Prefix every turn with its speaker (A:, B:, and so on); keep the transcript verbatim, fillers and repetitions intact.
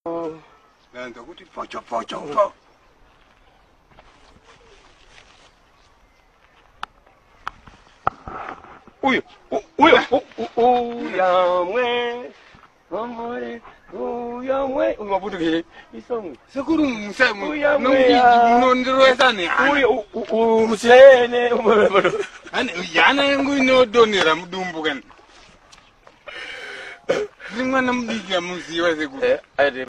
A: Nanda kuti focho focho fo.
B: Uyo, uyo, uyo mwe. Amore, uyo mwe. Uyo mabudu ke. Isomu.
A: Sekuru musemu.
B: Uyo
A: Nongi
B: mwe.
A: nondirwesa ne.
B: Uyo, umusene.
A: Ane yana ngo inodonera mudumbu kan. Zimwana mudiki amuziwa sekuru.
B: Eh, ade